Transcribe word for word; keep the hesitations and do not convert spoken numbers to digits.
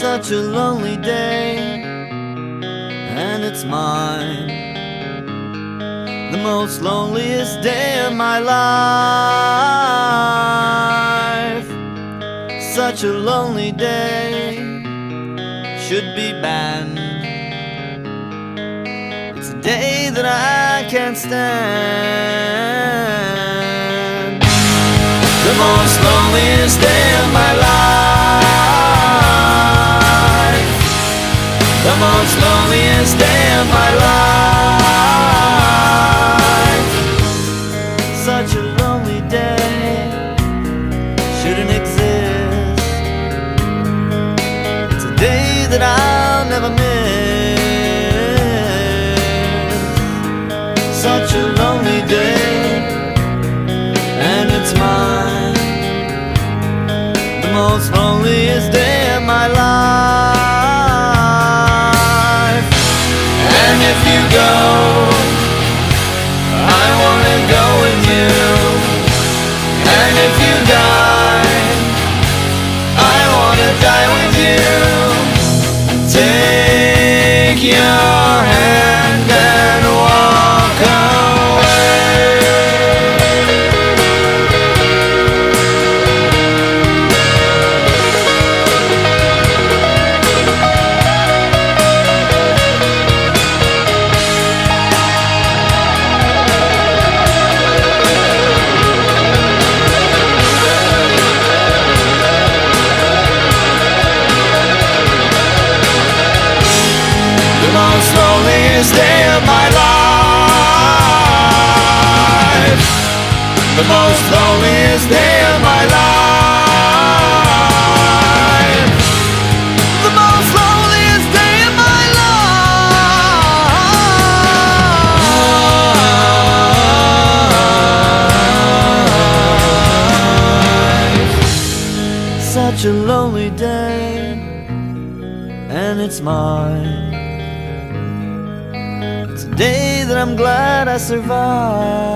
Such a lonely day, and it's mine, the most loneliest day of my life. Such a lonely day should be banned. It's a day that I can't stand. The most loneliest day of my life. The most loneliest day of my life. Such a lonely day shouldn't exist. It's a day that I'll never miss. Such a lonely day, and it's mine, the most loneliest day of my life. And if you go, I wanna go with you. And if you die, I wanna die with you. Take your hand and walk away. The most loneliest day of my life. The most loneliest day of my life. The most loneliest day of my life. Such a lonely day, and it's mine. It's a day that I'm glad I survived.